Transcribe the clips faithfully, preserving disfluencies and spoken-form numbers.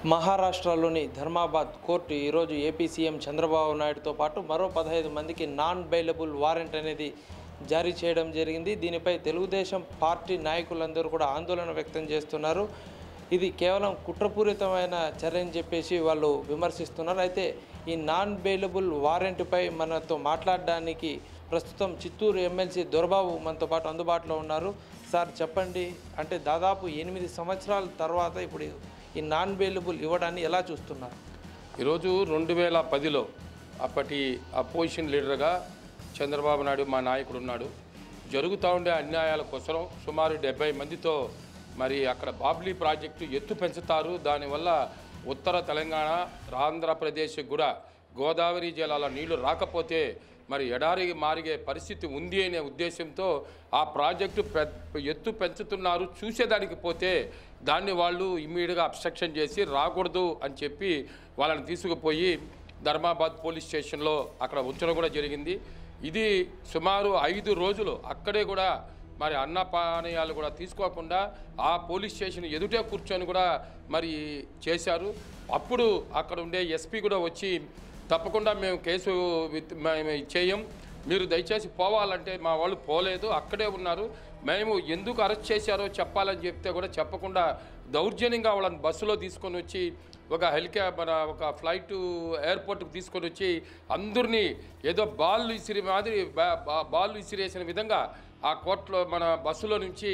మహారాష్ట్రలోని ధర్మాబాద్ కోర్టు ఈరోజు AP CM Chandrababu నాయుడుతో పాటు మరో పదహైదు మందికి నాన్ బెయిలబుల్ వారెంట్ అనేది జారీ చేయడం జరిగింది. దీనిపై తెలుగుదేశం పార్టీ నాయకులందరూ కూడా ఆందోళన వ్యక్తం చేస్తున్నారు. ఇది కేవలం కుట్రపూరితమైన చర్య అని చెప్పేసి వాళ్ళు విమర్శిస్తున్నారు. అయితే ఈ నాన్ బెయిలబుల్ వారెంట్పై మనతో మాట్లాడడానికి ప్రస్తుతం చిత్తూరు ఎమ్మెల్సీ దొరబాబు మనతో పాటు అందుబాటులో ఉన్నారు. సార్ చెప్పండి, అంటే దాదాపు ఎనిమిది సంవత్సరాల తర్వాత ఇప్పుడు ఈ నాన్ బెయిలబుల్ ఇవ్వడాన్ని ఎలా చూస్తున్నారు? ఈరోజు రెండు వేల పదిలో అప్పటి అపోజిషన్ లీడర్గా చంద్రబాబు నాయుడు మా నాయకుడు ఉన్నాడు. జరుగుతూ ఉండే అన్యాయాల కోసం సుమారు డెబ్బై మందితో మరి అక్కడ బాబ్లీ ప్రాజెక్టు ఎత్తు పెంచుతారు, దానివల్ల ఉత్తర తెలంగాణ ఆంధ్రప్రదేశ్ కూడా గోదావరి జలాల నీళ్లు రాకపోతే మరి ఎడారి మారిగే పరిస్థితి ఉంది అనే ఉద్దేశంతో ఆ ప్రాజెక్టు ఎత్తు పెంచుతున్నారు, చూసేదానికి పోతే దాన్ని వాళ్ళు ఇమ్మీడియట్గా అబ్స్ట్రక్షన్ చేసి రాకూడదు అని చెప్పి వాళ్ళని తీసుకుపోయి ధర్మాబాద్ పోలీస్ స్టేషన్లో అక్కడ ఉంచడం కూడా జరిగింది. ఇది సుమారు ఐదు రోజులు అక్కడే కూడా మరి అన్నపానీయాలు కూడా తీసుకోకుండా ఆ పోలీస్ స్టేషన్ ఎదుటే కూర్చొని కూడా మరి చేశారు. అప్పుడు అక్కడ ఉండే ఎస్పీ కూడా వచ్చి తప్పకుండా మేము కేసు మేము చేయం, మీరు దయచేసి పోవాలంటే మా వాళ్ళు పోలేదు, అక్కడే ఉన్నారు, మేము ఎందుకు అరెస్ట్ చేశారో చెప్పాలని చెప్తే కూడా చెప్పకుండా దౌర్జన్యంగా వాళ్ళని బస్సులో తీసుకొని వచ్చి ఒక హెలికాప్టర్ మన ఒక ఫ్లైట్ ఎయిర్పోర్ట్కి తీసుకొని వచ్చి అందరినీ ఏదో బాల్ విసిరి మాదిరి బాల్ విసిరేసిన విధంగా ఆ కోర్టులో మన బస్సులో నుంచి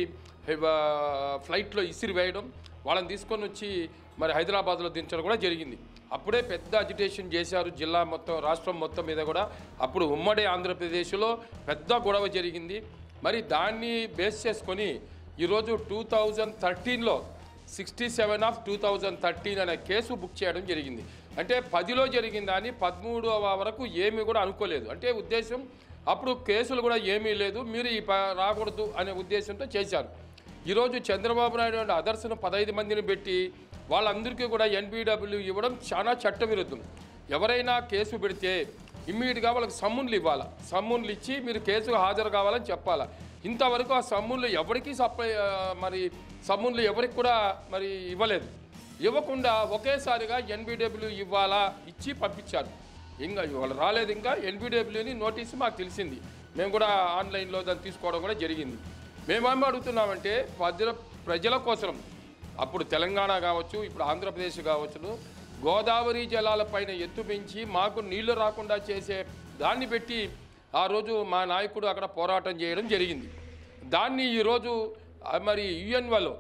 ఫ్లైట్లో ఇసిరి వేయడం, వాళ్ళని తీసుకొని వచ్చి మరి హైదరాబాద్లో దించడం కూడా జరిగింది. అప్పుడే పెద్ద అజిటేషన్ చేశారు జిల్లా మొత్తం, రాష్ట్రం మొత్తం మీద కూడా. అప్పుడు ఉమ్మడి ఆంధ్రప్రదేశ్లో పెద్ద గొడవ జరిగింది. మరి దాన్ని బేస్ చేసుకొని ఈరోజు టూ థౌజండ్ థర్టీన్లో sixty seven of two thousand thirteen అనే కేసు బుక్ చేయడం జరిగింది. అంటే పదిలో జరిగిందా అని పదమూడవ వరకు ఏమీ కూడా అనుకోలేదు. అంటే ఉద్దేశం అప్పుడు కేసులు కూడా ఏమీ లేదు, మీరు ఈ రాకూడదు అనే ఉద్దేశంతో చేశారు. ఈరోజు చంద్రబాబు నాయుడు అదర్శన పదహైదు మందిని పెట్టి వాళ్ళందరికీ కూడా ఎన్బిడబ్ల్యూ ఇవ్వడం చాలా చట్టవిరుద్ధం. ఎవరైనా కేసు పెడితే ఇమ్మీడియట్గా వాళ్ళకి సమ్మున్లు ఇవ్వాలి, సమ్మున్లు ఇచ్చి మీరు కేసుకు హాజరు కావాలని చెప్పాలి. ఇంతవరకు ఆ సమ్మున్లు ఎవరికి సప్లై మరి సమ్మున్లు ఎవరికి కూడా మరి ఇవ్వలేదు. ఇవ్వకుండా ఒకేసారిగా ఎన్బిడబ్ల్యూ ఇవ్వాలా ఇచ్చి పంపించారు. ఇంకా వాళ్ళు రాలేదు, ఇంకా ఎన్బిడబ్ల్యూని నోటీసు మాకు తెలిసింది, మేము కూడా ఆన్లైన్లో దాన్ని తీసుకోవడం కూడా జరిగింది. మేమేమి అడుగుతున్నామంటే ప్రజల ప్రజల కోసం అప్పుడు తెలంగాణ కావచ్చు, ఇప్పుడు ఆంధ్రప్రదేశ్ కావచ్చు, గోదావరి జలాలపైన ఎత్తు పెంచి మాకు నీళ్లు రాకుండా చేసే దాన్ని పెట్టి ఆ రోజు మా నాయకుడు అక్కడ పోరాటం చేయడం జరిగింది. దాన్ని ఈరోజు మరి యుఎన్ఓలో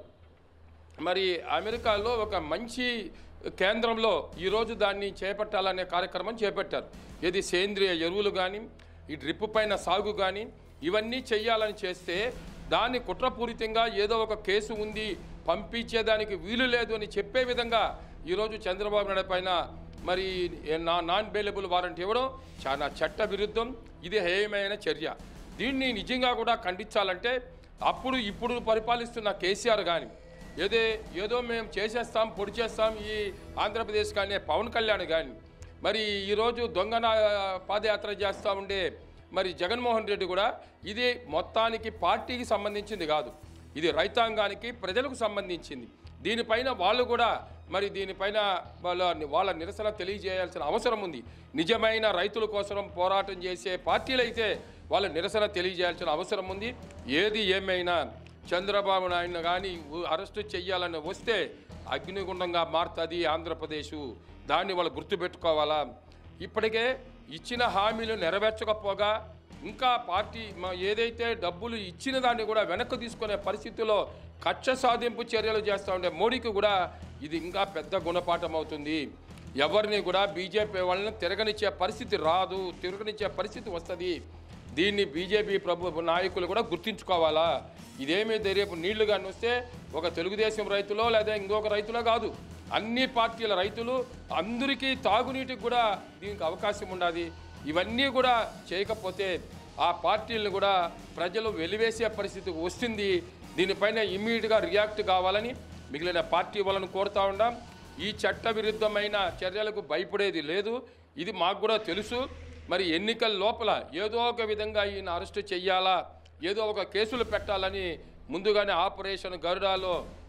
మరి అమెరికాలో ఒక మంచి కేంద్రంలో ఈరోజు దాన్ని చేపట్టాలనే కార్యక్రమం చేపట్టారు. ఇది సేంద్రియ ఎరువులు కానీ ఈ డ్రిప్ పైన సాగు కానీ ఇవన్నీ చెయ్యాలని చేస్తే దాన్ని కుట్రపూరితంగా ఏదో ఒక కేసు ఉంది, పంపించేదానికి వీలు లేదు అని చెప్పే విధంగా ఈరోజు చంద్రబాబు నాయుడు పైన మరి నా నాన్ బెయిలబుల్ వారెంట్ ఇవ్వడం చాలా చట్ట విరుద్ధం. ఇది హేయమైన చర్య. దీన్ని నిజంగా కూడా ఖండించాలంటే అప్పుడు ఇప్పుడు పరిపాలిస్తున్న కేసీఆర్ కానీ ఏదే ఏదో మేము చేసేస్తాం పొడి చేస్తాం ఈ ఆంధ్రప్రదేశ్ కానీ పవన్ కళ్యాణ్ కానీ మరి ఈరోజు దొంగ పాదయాత్ర చేస్తూ ఉండే మరి జగన్మోహన్ రెడ్డి కూడా ఇది మొత్తానికి పార్టీకి సంబంధించింది కాదు, ఇది రైతాంగానికి ప్రజలకు సంబంధించింది. దీనిపైన వాళ్ళు కూడా మరి దీనిపైన వాళ్ళ వాళ్ళ నిరసన తెలియజేయాల్సిన అవసరం ఉంది. నిజమైన రైతుల కోసం పోరాటం చేసే పార్టీలు అయితే వాళ్ళ నిరసన తెలియజేయాల్సిన అవసరం ఉంది. ఏది ఏమైనా చంద్రబాబు నాయుడు కానీ అరెస్టు చెయ్యాలని వస్తే అగ్నిగుండంగా మారుతుంది ఆంధ్రప్రదేశ్. దాన్ని వాళ్ళు గుర్తుపెట్టుకోవాలా. ఇప్పటికే ఇచ్చిన హామీలు నెరవేర్చకపోగా ఇంకా పార్టీ ఏదైతే డబ్బులు ఇచ్చిన దాన్ని కూడా వెనక్కి తీసుకునే పరిస్థితుల్లో కక్ష సాధింపు చర్యలు చేస్తూ ఉండే మోడీకి కూడా ఇది ఇంకా పెద్ద గుణపాఠం అవుతుంది. ఎవరిని కూడా బీజేపీ వాళ్ళని తిరగనిచ్చే పరిస్థితి రాదు, తిరగనిచ్చే పరిస్థితి వస్తుంది. దీన్ని బీజేపీ ప్రభు నాయకులు కూడా గుర్తించుకోవాలా. ఇదేమీ రేపు నీళ్లు కానీ వస్తే ఒక తెలుగుదేశం రైతులో లేదా ఇంకొక రైతులో కాదు, అన్ని పార్టీల రైతులు అందరికీ తాగునీటికి కూడా దీనికి అవకాశం ఉండాలి. ఇవన్నీ కూడా చేయకపోతే ఆ పార్టీలను కూడా ప్రజలు వెలివేసే పరిస్థితి వస్తుంది. దీనిపైన ఇమ్మీడియట్గా రియాక్ట్ కావాలని మిగిలిన పార్టీ వాళ్ళని కోరుతూ ఉన్నాం. ఈ చట్ట విరుద్ధమైన చర్యలకు భయపడేది లేదు, ఇది మాకు కూడా తెలుసు. మరి ఎన్నికల లోపల ఏదో ఒక విధంగా ఈయన అరెస్టు చెయ్యాలా, ఏదో ఒక కేసులు పెట్టాలని ముందుగానే ఆపరేషన్ గరుడాలో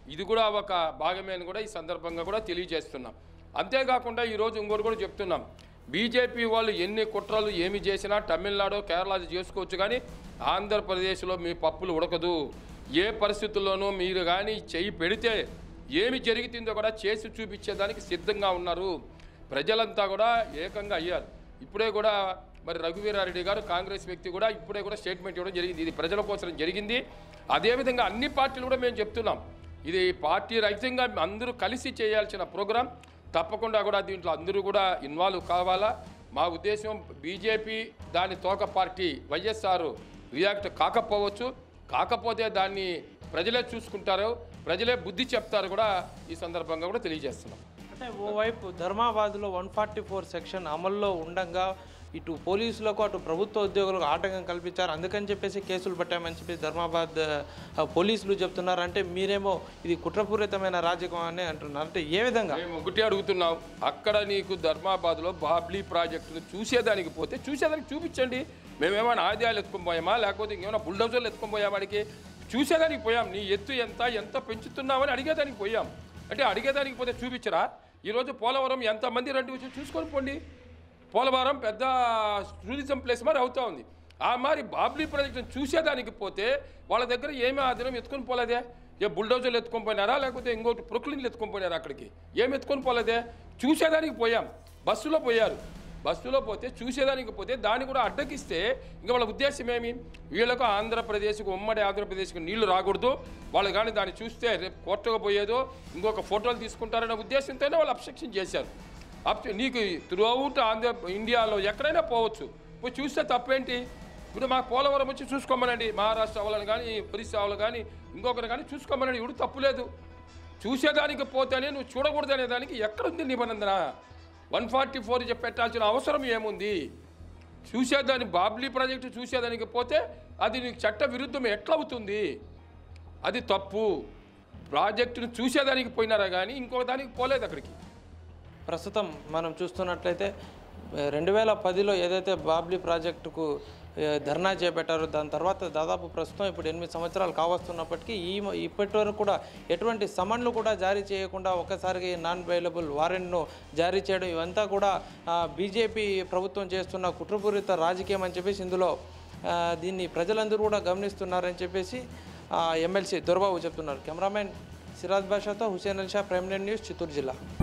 ఇది కూడా ఒక భాగమే అని కూడా ఈ సందర్భంగా కూడా తెలియజేస్తున్నాం. అంతేకాకుండా ఈరోజు ఇంకోటి కూడా చెప్తున్నాం, బీజేపీ వాళ్ళు ఎన్ని కుట్రలు ఏమి చేసినా తమిళనాడు కేరళ చేసుకోవచ్చు, కానీ ఆంధ్రప్రదేశ్లో మీ పప్పులు ఉడకదు. ఏ పరిస్థితుల్లోనూ మీరు కానీ చెయ్యి పెడితే ఏమి జరుగుతుందో కూడా చేసి చూపించేదానికి సిద్ధంగా ఉన్నారు. ప్రజలంతా కూడా ఏకంగా అయ్యారు. ఇప్పుడే కూడా మరి రఘువీరారెడ్డి గారు కాంగ్రెస్ వ్యక్తి కూడా ఇప్పుడే కూడా స్టేట్మెంట్ ఇవ్వడం జరిగింది. ఇది ప్రజల కోసం జరిగింది. అదేవిధంగా అన్ని పార్టీలు కూడా మేము చెప్తున్నాం, ఇది పార్టీ రహితంగా అందరూ కలిసి చేయాల్సిన ప్రోగ్రాం. తప్పకుండా కూడా దీంట్లో అందరూ కూడా ఇన్వాల్వ్ కావాలా. మా ఉద్దేశం బీజేపీ దాని తోక పార్టీ వైఎస్ఆర్ రియాక్ట్ కాకపోవచ్చు, కాకపోతే దాన్ని ప్రజలే చూసుకుంటారు, ప్రజలే బుద్ధి చెప్తారు కూడా ఈ సందర్భంగా కూడా తెలియజేస్తున్నాం. అంటే ఓవైపు ధర్మాబాద్లో వన్ ఫార్టీ ఫోర్ సెక్షన్ అమల్లో ఉండగా ఇటు పోలీసులకు అటు ప్రభుత్వ ఉద్యోగులకు ఆటంకం కల్పించారు, అందుకని చెప్పేసి కేసులు పెట్టామని చెప్పి ధర్మాబాద్ పోలీసులు చెప్తున్నారు. అంటే మీరేమో ఇది కుట్రపూరితమైన రాజకీయం అని అంటున్నారు. అంటే ఏ విధంగా? మేము ఒకటి అడుగుతున్నాం, అక్కడ నీకు ధర్మాబాద్లో బాబ్లీ ప్రాజెక్టును చూసేదానికి పోతే చూసేదానికి చూపించండి. మేమేమైనా ఆదాయాలు ఎత్తుకొని పోయామా, లేకపోతే ఇంకేమైనా బుల్డోజర్లు ఎత్తుకొని పోయాం? వాడికి చూసేదానికి పోయాం. నీ ఎత్తు ఎంత ఎంత పెంచుతున్నామని అడిగేదానికి పోయాం. అంటే అడిగేదానికి పోతే చూపించరా? ఈరోజు పోలవరం ఎంతమంది రండి వచ్చి చూసుకొని పోండి. పోలవరం పెద్ద టూరిజం ప్లేస్ మరి అవుతా ఉంది. ఆ మరి బాబ్లీ ప్రాజెక్టును చూసేదానికి పోతే వాళ్ళ దగ్గర ఏమీ ఆధారం ఎత్తుకొని పోలేదే? ఏ బుల్డోజర్లు ఎత్తుకొని పోయినారా, లేకపోతే ఇంకోటి ప్రొక్లిన్లు ఎత్తుకొని పోయినారా? అక్కడికి ఏమి ఎత్తుకొని పోలేదే? చూసేదానికి పోయాం. బస్సులో పోయారు. బస్సులో పోతే చూసేదానికి పోతే దాన్ని కూడా అడ్డగిస్తే ఇంకా వాళ్ళ ఉద్దేశం ఏమి? వీళ్ళకు ఆంధ్రప్రదేశ్కు ఉమ్మడి ఆంధ్రప్రదేశ్కు నీళ్లు రాకూడదు, వాళ్ళు కానీ దాన్ని చూస్తే రేపు కోర్టుకు పోయేదో ఇంకొక ఫోటోలు తీసుకుంటారనే ఉద్దేశంతోనే వాళ్ళు అబ్స్ట్రక్షన్ చేశారు. అప్ నీకు త్రూ అవుట్ ఆంధ్ర ఇండియాలో ఎక్కడైనా పోవచ్చు, పోయి చూస్తే తప్పేంటి? ఇప్పుడు మాకు పోలవరం వచ్చి చూసుకోమనండి, మహారాష్ట్ర వాళ్ళని కానీ ఒరిస్సా వాళ్ళు కానీ ఇంకొకరు కానీ చూసుకోమనండి, ఇప్పుడు తప్పులేదు. చూసేదానికి పోతేనే నువ్వు చూడకూడదు అనే దానికి ఎక్కడుంది నిబంధన? వన్ ఫార్టీ ఫోర్ పెట్టాల్సిన అవసరం ఏముంది? చూసేదాన్ని బాబ్లీ ప్రాజెక్టు చూసేదానికి పోతే అది నీకు చట్ట విరుద్ధం ఎట్లవుతుంది? అది తప్పు. ప్రాజెక్టును చూసేదానికి పోయినారా కానీ ఇంకొక దానికి పోలేదు అక్కడికి. ప్రస్తుతం మనం చూస్తున్నట్లయితే రెండు వేల పదిలో ఏదైతే బాబ్లీ ప్రాజెక్టుకు ధర్నా చేపట్టారో దాని తర్వాత దాదాపు ప్రస్తుతం ఇప్పుడు ఎనిమిది సంవత్సరాలు కావస్తున్నప్పటికీ ఈ ఇప్పటి వరకు కూడా ఎటువంటి సమన్లు కూడా జారీ చేయకుండా ఒక్కసారిగా నాన్ బెయిలబుల్ వారెంట్ను జారీ చేయడం ఇవంతా కూడా బీజేపీ ప్రభుత్వం చేస్తున్న కుట్రపూరిత రాజకీయం అని చెప్పేసి ఇందులో దీన్ని ప్రజలందరూ కూడా గమనిస్తున్నారని చెప్పేసి ఎమ్మెల్సీ దొరబాబు చెప్తున్నారు. కెమెరామెన్ సిరాజ్ బాషాతో Hussain Ali Shah, prime nine news, Chittoor జిల్లా.